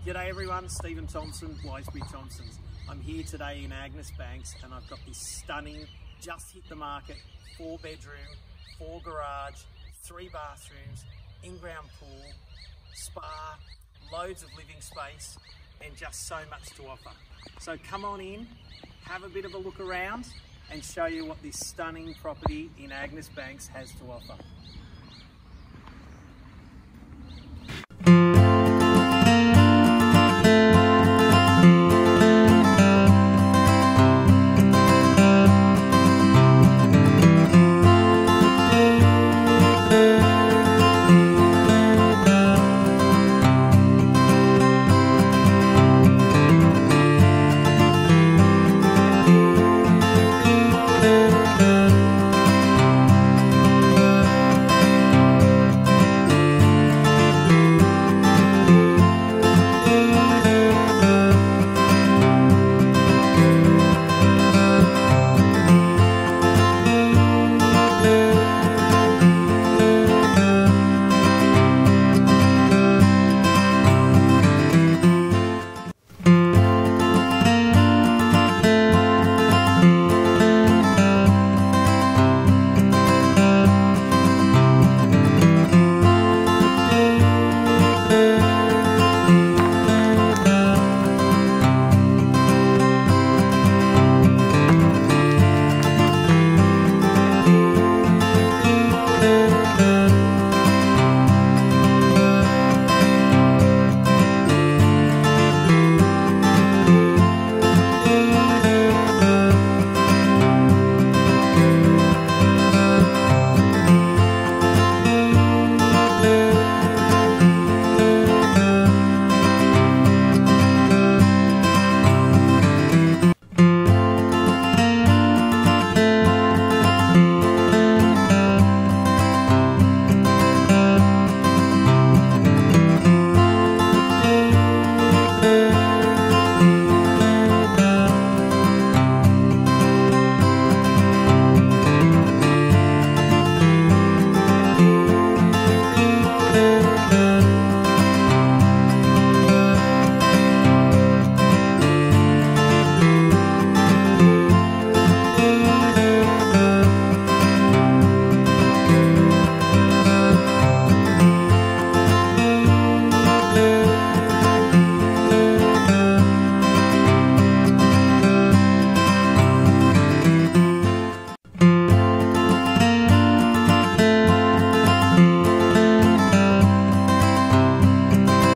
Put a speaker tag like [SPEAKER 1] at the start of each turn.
[SPEAKER 1] G'day everyone, Stephen Thompson, Bliseby Thompsons. I'm here today in Agnes Banks and I've got this stunning, just hit the market, 4-bedroom, 4 garage, 3 bathrooms, in-ground pool, spa, loads of living space and just so much to offer. So come on in, have a bit of a look around and show you what this stunning property in Agnes Banks has to offer.